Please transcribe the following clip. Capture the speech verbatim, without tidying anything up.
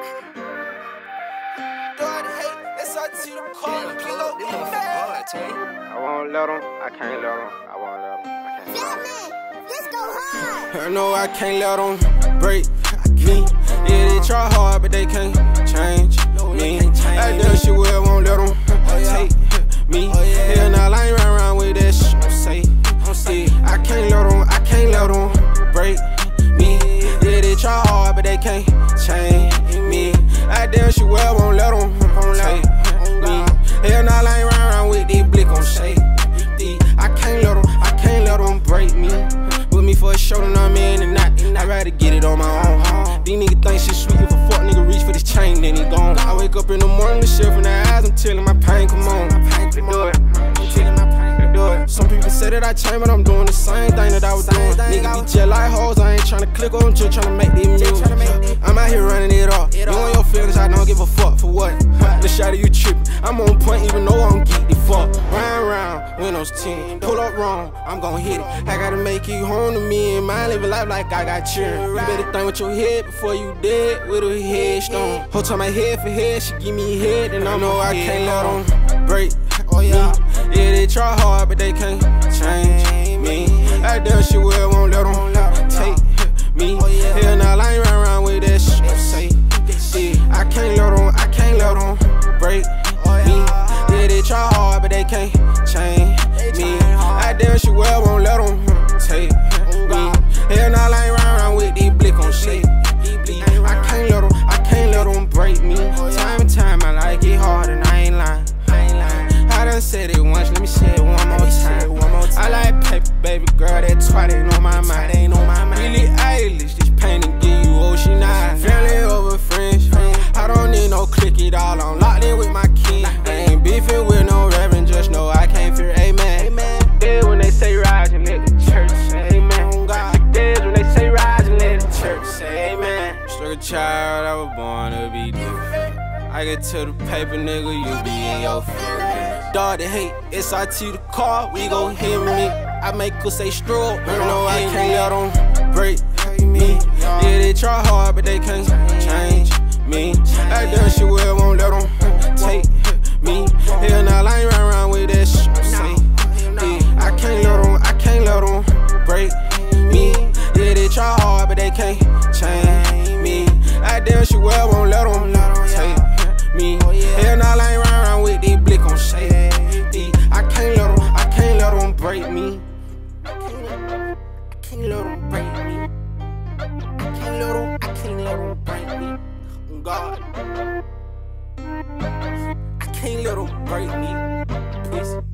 I won't let them, I can't let them, I won't let them, I can't let them. Let's go hard. I know I can't let them break me. Yeah, they try hard, but they can't change me. That dumb shit well won't let them take me. Hell nah, I ain't run around with that shit. Don't say, I can't let them, I can't let them break me. Yeah, they try hard, but they can't change me. That damn shit well won't let them take me. Hell nah, I ain't run around with this blick on shake. I can't let them, I can't let them break me. With me for a show, then I'm in and not. I'd rather get it on my own. These niggas think shit sweet. If a fuck nigga reach for this chain, then he gone. I wake up in the morning, the shit from the eyes, I'm telling my pain, come on. Let's do it. Some people say that I changed, but I'm doing the same thing that I was doing. Niggas be jet like hoes, I ain't tryna click on, I'm just tryna make these moves. I'm out here running it off. You on your feelings, I don't give a fuck for what. The shot of you trippin', I'm on point even though I'm geeky fuck. Round round, Windows ten, pull up wrong, I'm gon' hit it. I gotta make you home to me and mine, live a life like I got children. You better think with your head before you dead with a headstone. Whole time I head for head, she give me head, and I know I can't let them break. Oh yeah, yeah, they try hard, but they can't change me. That damn shit well won't let them take me. Hell nah, I ain't run around with that shit. Say, yeah, I can't let them, I can't let them break me. Yeah, they try hard, but they can't change me. That damn shit well won't let them take me. Hell nah, I ain't run around with these blick on shake. I can't let them, I can't let them break me. Time and time, I like it hard, and I ain't lying. I done said it once, let me say it one more time. I like paper, baby girl, that twat ain't on my mind. Ain't on my mind. Really Eilish, this pain and give you ocean eyes. Family over friends, I don't need no click it all. I'm locked in with my king. I ain't beefing with no reverend, just know I can't fear, amen. Dead when they say rise and let the church say amen. Dead when they say rise and let the church say amen. Strugglechildd, I was born to be different. I get to the paper, nigga, you be in your feelings. Dog that hate, S I T the car, we gon' hit me. I make her say stroke, you know I can't let them break me. Yeah, they try hard, but they can't change me. That damn shit well won't let them take me. Hell nah, I ain't run around with that shit. Say, yeah, I can't let them, I can't let them break me. Yeah, they try hard, but they can't change me. That damn shit well won't let them take me. Hell nah, I ain't run around with these blick on shake. I can't let them, I can't let them break me. I can't let them break me. I can't let them, I can't let them break me. Oh God, I can't let them break me. Please.